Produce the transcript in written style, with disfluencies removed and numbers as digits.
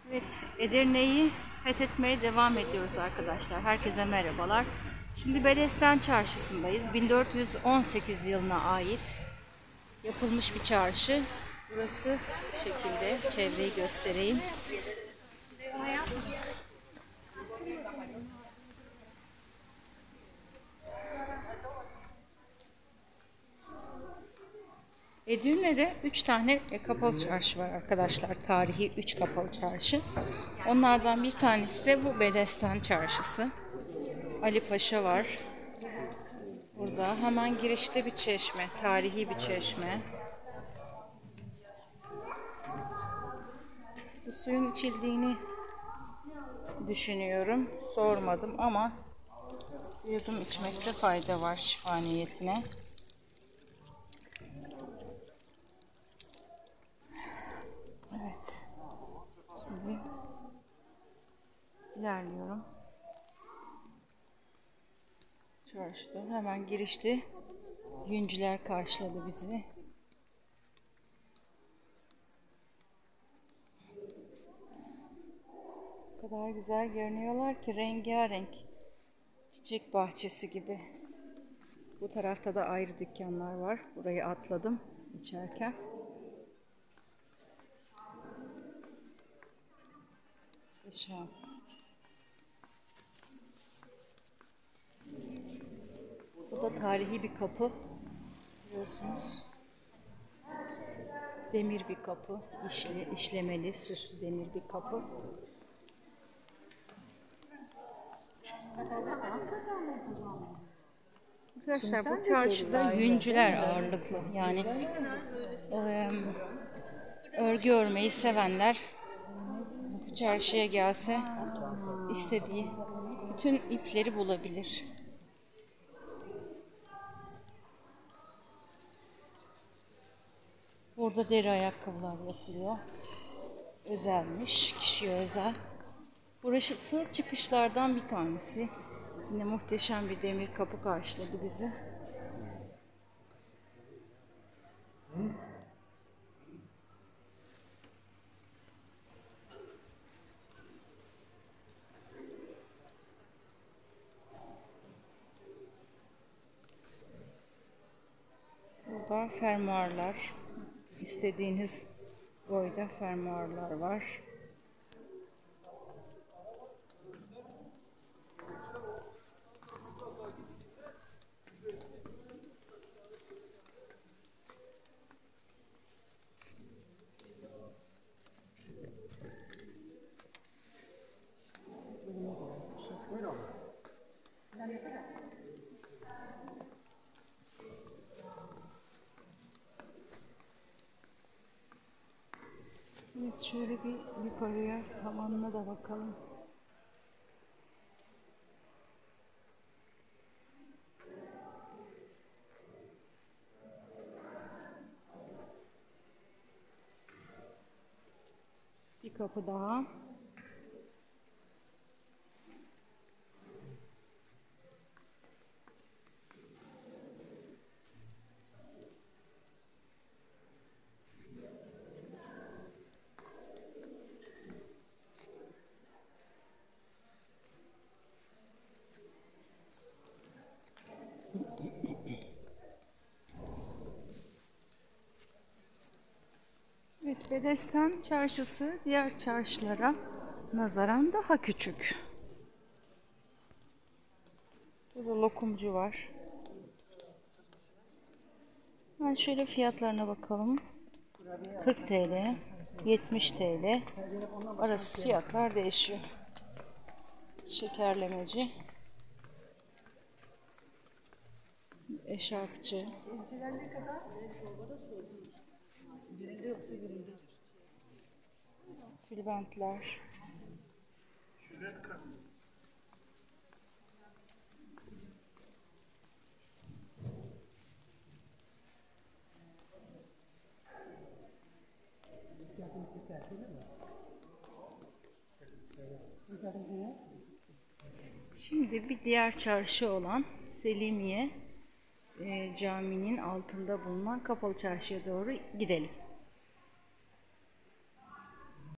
Evet, Edirne'yi fethetmeye devam ediyoruz arkadaşlar. Herkese merhabalar. Şimdi Bedesten Çarşısı'ndayız. 1418 yılına ait yapılmış bir çarşı. Burası bu şekilde. Çevreyi göstereyim. Edirne'de 3 tane kapalı çarşı var arkadaşlar. Tarihi 3 kapalı çarşı. Onlardan bir tanesi de bu Bedesten Çarşısı. Ali Paşa var. Burada hemen girişte bir çeşme. Tarihi bir çeşme. Bu suyun içildiğini düşünüyorum. Sormadım ama duydum, içmekte fayda var şifa niyetine. Evet. Şimdi ilerliyorum. Çarşıda hemen girişte yüncüler karşıladı bizi. O kadar güzel görünüyorlar ki, rengarenk. Çiçek bahçesi gibi. Bu tarafta da ayrı dükkanlar var. Burayı atladım içerken. Yaşam. Bu da tarihi bir kapı. Biliyorsunuz. Demir bir kapı. İşlemeli, süslü demir bir kapı. Arkadaşlar bu çarşıda yüncüler ağırlıklı. Yani örgü örmeyi sevenler bu çarşıya gelse istediği bütün ipleri bulabilir. Burada deri ayakkabılar yapılıyor. Özelmiş, kişiye özel. Burası çıkışlardan bir tanesi. Yine muhteşem bir demir kapı karşıladı bizi. Burada fermuarlar. İstediğiniz boyda fermuarlar var. Evet, şöyle bir yukarıya tavanına da bakalım. Bir kapı daha. Evet, Bedesten Çarşısı diğer çarşılara nazaran daha küçük. Burada lokumcu var. Ben şöyle fiyatlarına bakalım. 40 TL, 70 TL arası fiyatlar değişiyor. Şekerlemeci, eşarpçı, tülbentler, şimdi bir diğer çarşı olan Selimiye Camii'nin altında bulunan kapalı çarşıya doğru gidelim.